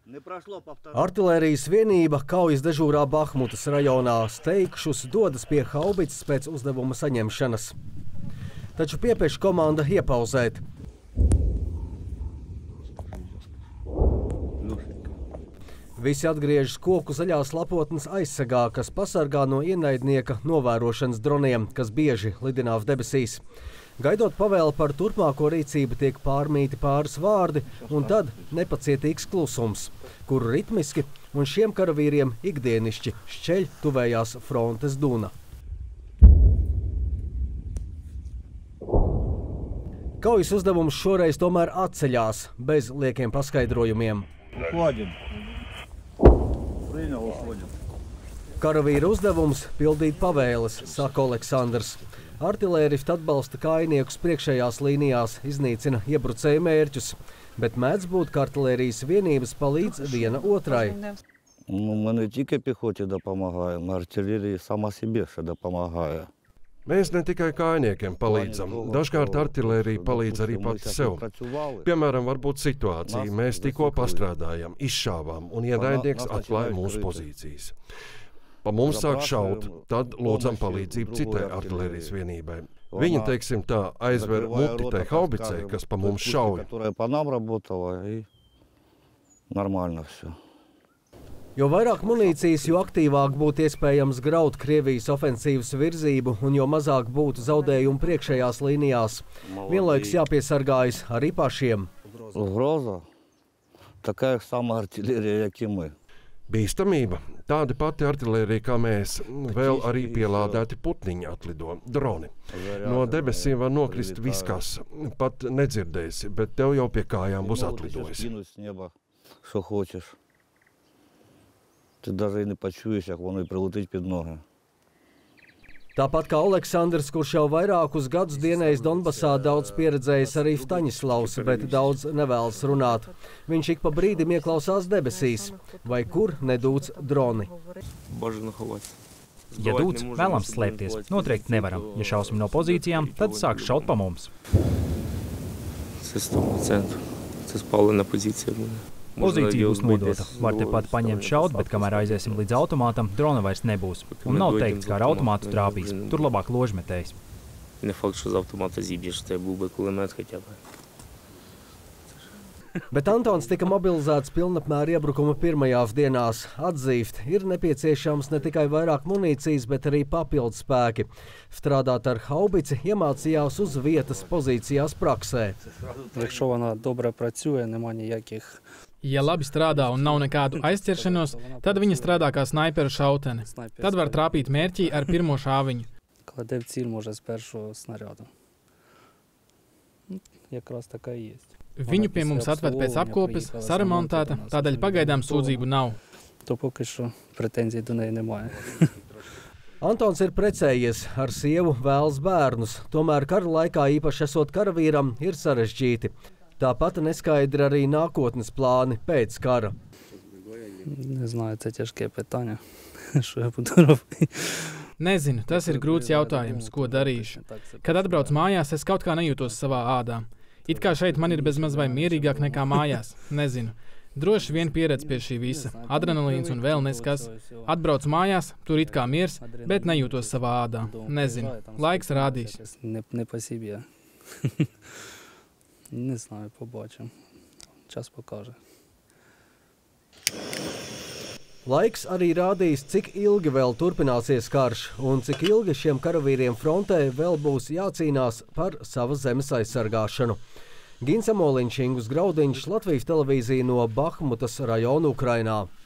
Artilērijas vienība kaujas dežūrā Bahmutas rajonā steigšus dodas pie haubicas pēc uzdevuma saņemšanas. Taču piepieši komanda iepauzēt. Visi atgriežas koku zaļās lapotnes aizsegā, kas pasargā no ienaidnieka novērošanas droniem, kas bieži lidinās debesīs. Gaidot pavēli par turpmāko rīcību tiek pārmīti pāris vārdi, un tad nepacietīgs klusums, kuru ritmiski un šiem karavīriem ikdienišķi šķeļ tuvējās frontes duna. Kaujas uzdevums šoreiz tomēr atceļās bez liekiem paskaidrojumiem. Karavīra uzdevums pildīt pavēles, saka Aleksandrs. Artilēristi atbalsta kājniekus priekšējās līnijās, iznīcina iebrucēju mērķus, bet mēdz būt, ka artilērijas vienības palīdz viena otrai. Man tikai piehoti dopamagāja, artilērija sama себе dopamagāja. Mēs ne tikai kājniekiem palīdzam, dažkārt artilērija palīdz arī pati sev. Piemēram, var būt situācija, mēs tikko pastrādājam, izšāvām un ienaidnieks atklāja mūsu pozīcijas. Pa mums sāk šaut, tad lūdzam palīdzību citai artilērijas vienībai. Viņi, teiksim tā, aizver muti tai haubicei, kas pa mums šauja. Jo vairāk munīcijas, jo aktīvāk būtu iespējams graut Krievijas ofensīvas virzību un jo mazāk būtu zaudējumu priekšējās līnijās. Vienlaikus jāpiesargājas arī pašiem. Bīstamība. Tāda pati artilērija kā mēs, vēl arī pielādēti putniņi atlido, droni. No debesīm var nokrist viskas, pat nedzirdēsi, bet tev jau pie kājām būs atlidojis. Ти навіть не почуєш, як воно прилетить під ноги. Tāpat kā Aleksandrs, kurš jau vairākus gadus dienējis Donbasā, daudz pieredzējis arī Staņislavs, bet daudz nevēlas runāt. Viņš ik pa brīdim ieklausās debesīs, vai kur nedūc droni. Ja dūc, vēlams slēpties. Noteikti nevaram. Ja šausim no pozīcijām, tad sāk šaut pa mums. Pozīcija būs nodota. Var tepat paņemt šaut, bet kamēr aiziesim līdz automātam, drona vairs nebūs. Un nav teikts, kā ar automātu trāpīs. Tur labāk ložmetējs. Bet Antons tika mobilizēts pilnapmēra iebrukuma pirmajās dienās. Atzīst, ir nepieciešams ne tikai vairāk munīcijas, bet arī papildu spēki. Strādāt ar haubici iemācījās uz vietas pozīcijās praksē. Ja labi strādā un nav nekādu aizķeršanos, tad viņa strādā kā snaiperu šautene. Tad var trāpīt mērķī ar pirmo šāviņu. Viņu pie mums atved pēc apkopes, saremontēta, tādēļ pagaidām sūdzību nav. Antons ir precējies, ar sievu vēlas bērnus, tomēr kara laikā īpaši esot karavīram ir sarežģīti. Tāpat neskaidri arī nākotnes plāni pēc kara. Nezinu, tas ir grūts jautājums, ko darīšu. Kad atbrauc mājās, es kaut kā nejūtos savā ādā. It kā šeit man ir bezmaz vai mierīgāk nekā mājās. Nezinu. Droši vien pieredze pie šī visa. Adrenalīns un vēl neskas. Atbrauc mājās, tur it kā miers, bet nejūtos savā ādā. Nezinu. Laiks rādīs. Не знаю, побачимо. Час покаже. Laiks arī rādīs, cik ilgi vēl turpināsies karš un cik ilgi šiem karavīriem frontē vēl būs jācīnās par savas zemes aizsargāšanu. Gins Amoliņš, Ingus Graudiņš, Latvijas televīzija no Bahmutas rajona Ukrainā.